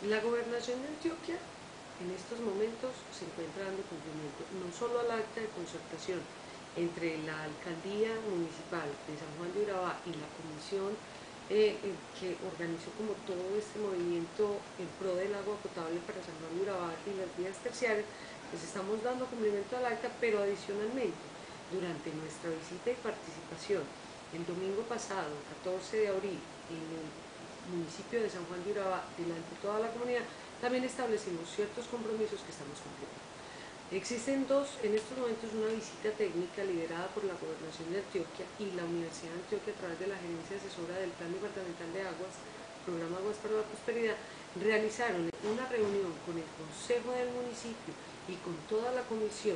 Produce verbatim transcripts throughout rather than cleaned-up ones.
La Gobernación de Antioquia en estos momentos se encuentra dando cumplimiento no solo al acta de concertación entre la Alcaldía Municipal de San Juan de Urabá y la comisión eh, eh, que organizó como todo este movimiento en pro del agua potable para San Juan de Urabá y las vías terciarias, pues estamos dando cumplimiento al acta, pero adicionalmente, durante nuestra visita y participación el domingo pasado, catorce de abril, en el municipio de San Juan de Urabá, delante de toda la comunidad, también establecimos ciertos compromisos que estamos cumpliendo. Existen dos, en estos momentos, una visita técnica liderada por la Gobernación de Antioquia y la Universidad de Antioquia a través de la Gerencia Asesora del Plan Departamental de Aguas, Programa Aguas para la Prosperidad, realizaron una reunión con el Consejo del Municipio y con toda la comisión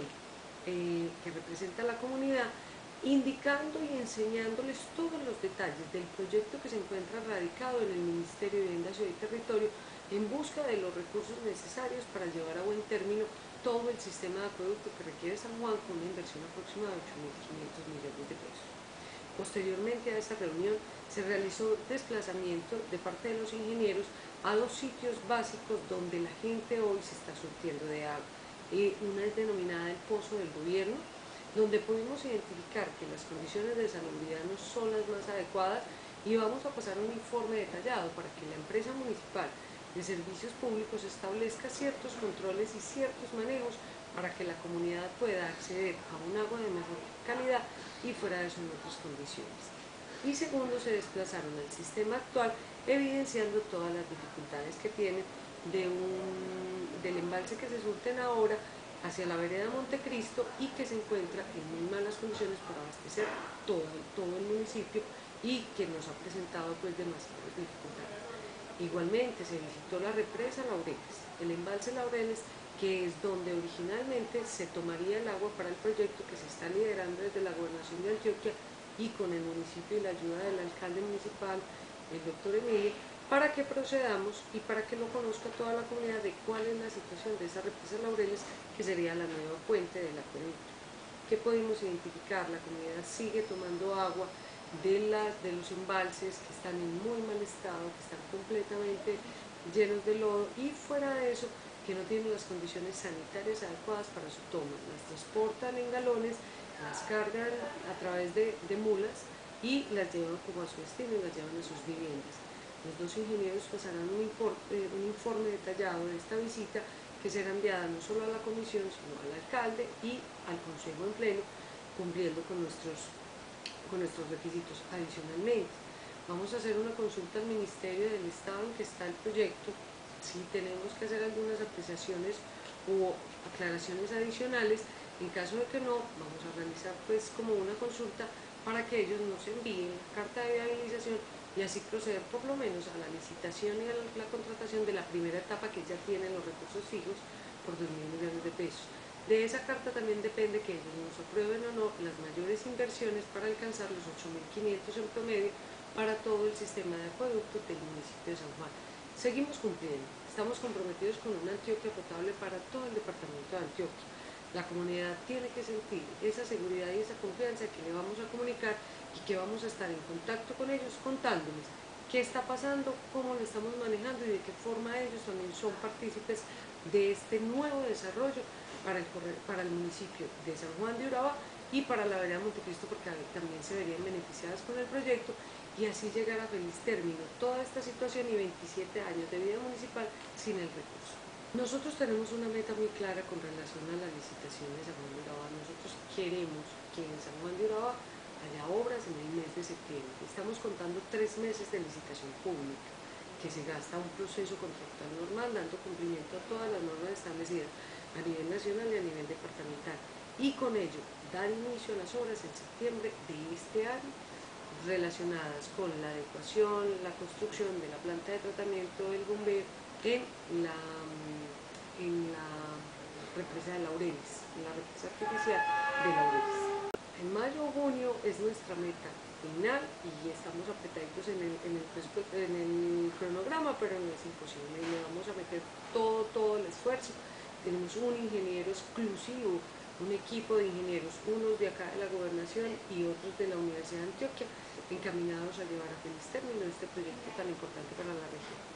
eh, que representa a la comunidad, indicando y enseñándoles todos los detalles del proyecto que se encuentra radicado en el Ministerio de Vivienda, Ciudad y Territorio en busca de los recursos necesarios para llevar a buen término todo el sistema de acueducto que requiere San Juan con una inversión aproximada de ocho mil quinientos millones de pesos. Posteriormente a esta reunión se realizó desplazamiento de parte de los ingenieros a los sitios básicos donde la gente hoy se está surtiendo de agua. Eh, una es denominada el Pozo del Gobierno, donde pudimos identificar que las condiciones de salubridad no son las más adecuadas y vamos a pasar un informe detallado para que la empresa municipal de servicios públicos establezca ciertos controles y ciertos manejos para que la comunidad pueda acceder a un agua de mejor calidad y fuera de eso en otras condiciones. Y segundo, se desplazaron al sistema actual, evidenciando todas las dificultades que tiene de un, del embalse que se surten ahora hacia la vereda Montecristo y que se encuentra en muy malas condiciones para abastecer todo, todo el municipio y que nos ha presentado pues demasiadas dificultades. Igualmente se visitó la represa Laureles, el embalse Laureles, que es donde originalmente se tomaría el agua para el proyecto que se está liderando desde la Gobernación de Antioquia y con el municipio y la ayuda del alcalde municipal, el doctor Emilio, para que procedamos y para que lo conozca toda la comunidad de cuál es la situación de esa represa Laureles, que sería la nueva fuente del acueducto. ¿Qué podemos identificar? La comunidad sigue tomando agua de, las, de los embalses que están en muy mal estado, que están completamente llenos de lodo y fuera de eso que no tienen las condiciones sanitarias adecuadas para su toma. Las transportan en galones, las cargan a través de, de mulas y las llevan como a su destino y las llevan a sus viviendas. Los dos ingenieros pasarán un, eh, un informe detallado de esta visita que será enviada no solo a la comisión, sino al alcalde y al consejo en pleno, cumpliendo con nuestros, con nuestros requisitos. Adicionalmente, vamos a hacer una consulta al Ministerio del Estado en que está el proyecto. Si tenemos que hacer algunas apreciaciones o aclaraciones adicionales, en caso de que no, vamos a realizar pues como una consulta para que ellos nos envíen la carta de viabilización y así proceder por lo menos a la licitación y a la contratación de la primera etapa que ya tienen los recursos fijos por dos mil millones de pesos. De esa carta también depende que ellos nos aprueben o no las mayores inversiones para alcanzar los ocho mil quinientos en promedio para todo el sistema de acueducto del municipio de San Juan. Seguimos cumpliendo, estamos comprometidos con una Antioquia potable para todo el departamento de Antioquia. La comunidad tiene que sentir esa seguridad y esa confianza que le vamos a comunicar y que vamos a estar en contacto con ellos contándoles qué está pasando, cómo lo estamos manejando y de qué forma ellos también son partícipes de este nuevo desarrollo para el, para el municipio de San Juan de Urabá y para la vereda Montecristo, porque también se verían beneficiadas con el proyecto y así llegar a feliz término toda esta situación y veintisiete años de vida municipal sin el recurso. Nosotros tenemos una meta muy clara con relación a la licitación de San Juan de Urabá. Nosotros queremos que en San Juan de Urabá haya obras en el mes de septiembre. Estamos contando tres meses de licitación pública, que se gasta un proceso contractual normal, dando cumplimiento a todas las normas establecidas a nivel nacional y a nivel departamental. Y con ello, dar inicio a las obras en septiembre de este año, relacionadas con la adecuación, la construcción de la planta de tratamiento del bombeo en la, en la represa de Laureles, en la represa artificial de Laureles. En mayo o junio es nuestra meta final y estamos apretaditos en el, en, el, en el cronograma, pero no es imposible. Le vamos a meter todo, todo el esfuerzo. Tenemos un ingeniero exclusivo, un equipo de ingenieros, unos de acá de la Gobernación y otros de la Universidad de Antioquia, encaminados a llevar a feliz término este proyecto tan importante para la región.